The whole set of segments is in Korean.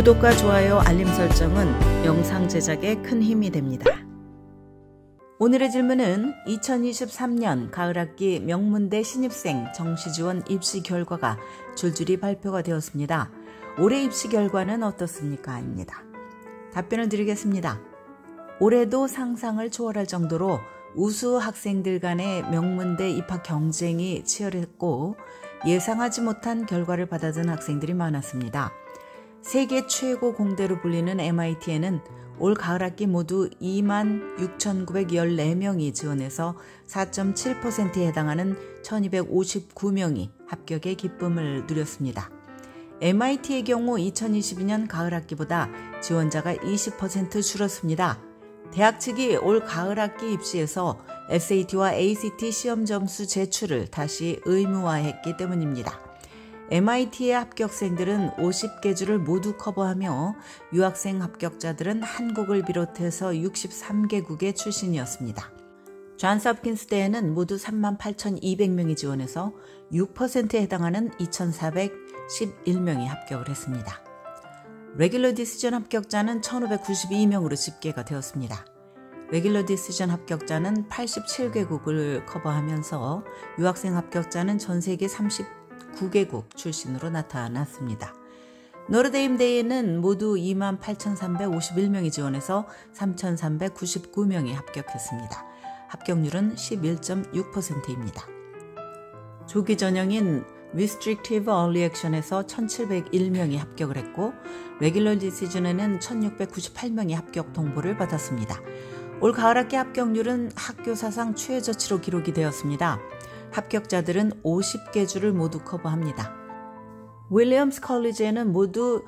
구독과 좋아요, 알림 설정은 영상 제작에 큰 힘이 됩니다. 오늘의 질문은 2023년 가을학기 명문대 신입생 정시지원 입시 결과가 줄줄이 발표가 되었습니다. 올해 입시 결과는 어떻습니까? 입니다. 답변을 드리겠습니다. 올해도 상상을 초월할 정도로 우수 학생들 간의 명문대 입학 경쟁이 치열했고 예상하지 못한 결과를 받아든 학생들이 많았습니다. 세계 최고 공대로 불리는 MIT에는 올 가을학기 모두 26,914명이 지원해서 4.7%에 해당하는 1,259명이 합격의 기쁨을 누렸습니다. MIT의 경우 2022년 가을학기보다 지원자가 20% 줄었습니다. 대학 측이 올 가을학기 입시에서 SAT와 ACT 시험 점수 제출을 다시 의무화했기 때문입니다. MIT의 합격생들은 50개주를 모두 커버하며 유학생 합격자들은 한국을 비롯해서 63개국의 출신이었습니다. 존스 홉킨스 대에는 모두 38,200명이 지원해서 6%에 해당하는 2,411명이 합격을 했습니다. 레귤러 디시전 합격자는 1,592명으로 집계가 되었습니다. 레귤러 디시전 합격자는 87개국을 커버하면서 유학생 합격자는 전 세계 39개국 출신으로 나타났습니다. 노르데임대에는 모두 28,351명이 지원해서 3,399명이 합격했습니다. 합격률은 11.6%입니다. 조기 전형인 Restrictive Early Action에서 1,701명이 합격을 했고 Regular Decision에는 1,698명이 합격 통보를 받았습니다. 올 가을학기 합격률은 학교 사상 최저치로 기록이 되었습니다. 합격자들은 50개주를 모두 커버합니다. 윌리엄스 컬리지에는 모두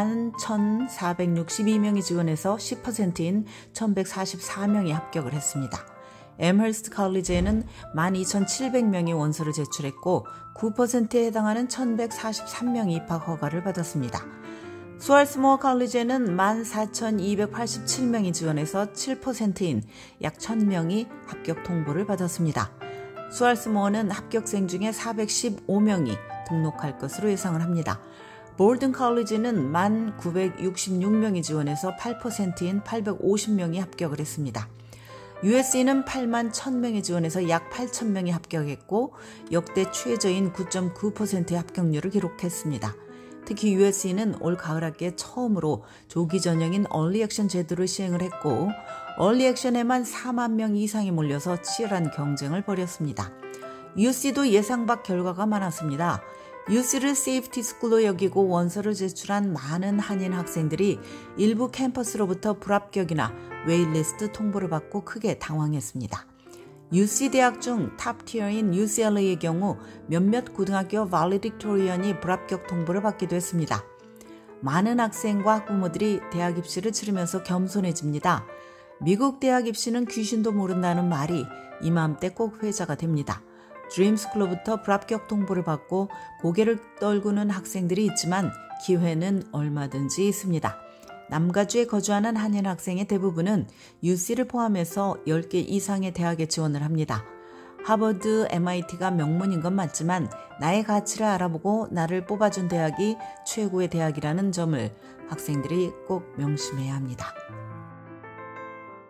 11,462명이 지원해서 10%인 1,144명이 합격을 했습니다. 엠허스트 컬리지에는 12,700명이 원서를 제출했고 9%에 해당하는 1,143명이 입학 허가를 받았습니다. 스왈스모어 컬리지에는 14,287명이 지원해서 7%인 약 1,000명이 합격 통보를 받았습니다. 스왈스모어는 합격생 중에 415명이 등록할 것으로 예상을 합니다. 볼든 컬리지는 1,966명이 지원해서 8%인 850명이 합격을 했습니다. USC는 8만 1,000명이 지원해서 약 8,000명이 합격했고 역대 최저인 9.9%의 합격률을 기록했습니다. 특히 USC는 올 가을학기에 처음으로 조기 전형인 얼리 액션 제도를 시행을 했고 얼리 액션에만 4만 명 이상이 몰려서 치열한 경쟁을 벌였습니다. UC도 예상 밖 결과가 많았습니다. UC를 세이프티 스쿨로 여기고 원서를 제출한 많은 한인 학생들이 일부 캠퍼스로부터 불합격이나 웨이리스트 통보를 받고 크게 당황했습니다. UC 대학 중 탑티어인 UCLA의 경우 몇몇 고등학교 왈리딕토리언이 불합격 통보를 받기도 했습니다. 많은 학생과 학부모들이 대학 입시를 치르면서 겸손해집니다. 미국 대학 입시는 귀신도 모른다는 말이 이맘때 꼭 회자가 됩니다. 드림스쿨로부터 불합격 통보를 받고 고개를 떨구는 학생들이 있지만 기회는 얼마든지 있습니다. 남가주에 거주하는 한인 학생의 대부분은 UC를 포함해서 10개 이상의 대학에 지원을 합니다. 하버드, MIT가 명문인 건 맞지만 나의 가치를 알아보고 나를 뽑아준 대학이 최고의 대학이라는 점을 학생들이 꼭 명심해야 합니다.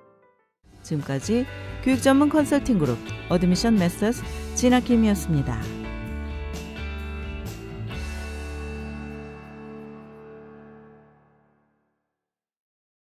지금까지 교육 전문 컨설팅 그룹 어드미션 메서스 진아킴이었습니다.